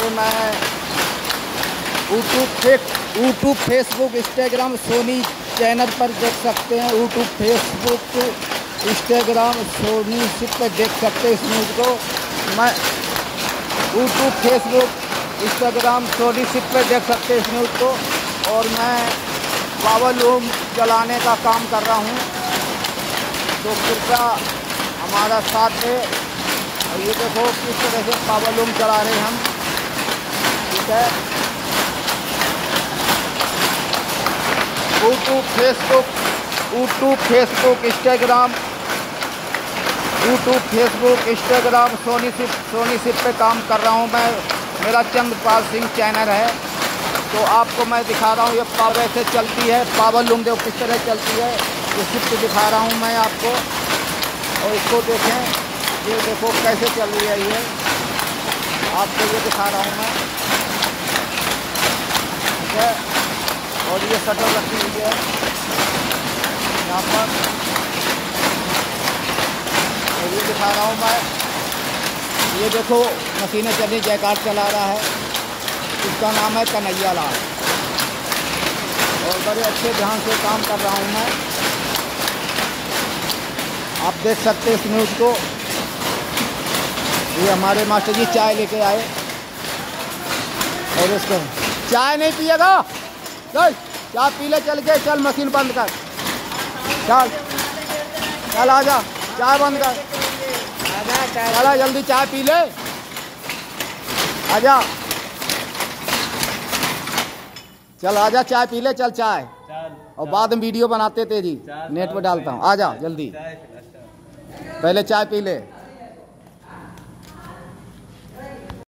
ये मैं YouTube Facebook Instagram Sony channel पर देख सकते हैं। यूट्यूब फेसबुक इंस्टाग्राम सोनी सिप पर देख सकते हैं इस न्यूज़ को। मैं यूट्यूब फेसबुक इंस्टाग्राम सोनी सिप पर देख सकते हैं इस न्यूज़ को। और मैं पावर लूम चलाने का काम कर रहा हूँ, तो कृपया हमारा साथ है। और ये देखो किस तरह से पावर लूम चला रहे हैं हम, ठीक है। यूट्यूब फेसबुक इंस्टाग्राम सोनी सिप पे काम कर रहा हूँ मैं। मेरा चंद्रपाल सिंह चैनल है। तो आपको मैं दिखा रहा हूँ ये पावर ऐसे चलती है। पावर लूम देखो किस तरह चलती है, ये सिप पे दिखा रहा हूँ मैं आपको। और इसको देखें, ये देखो कैसे चल रही है, ये आपको ये दिखा रहा हूँ मैं, ठीक है। और ये शटर रखी हुई है यहाँ पर, और ये दिखा रहा हूँ मैं। ये देखो मशीनें चली, जयकार चला रहा है। इसका नाम है कन्हैया लाल। और बड़े अच्छे ध्यान से काम कर रहा हूँ मैं। आप देख सकते हैं इस न्यूज़ को। ये हमारे मास्टर जी चाय लेके आए। और इसको चाय नहीं पिएगा, चल चाय पी ले, चल के चल, मशीन बंद कर, चल आजा, चाय बंद कर, चला जल्दी चाय पी ले, आजा, चल आजा चाय पी ले, चल चाय। और बाद में वीडियो बनाते तेजी नेट पर डालता हूँ, आजा जल्दी, पहले चाय पी ले।